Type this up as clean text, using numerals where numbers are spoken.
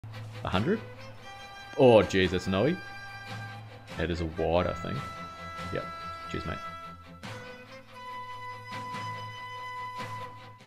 100? Oh, jeez, that's an OE. It is a wide, I think. Yep. Cheers, mate.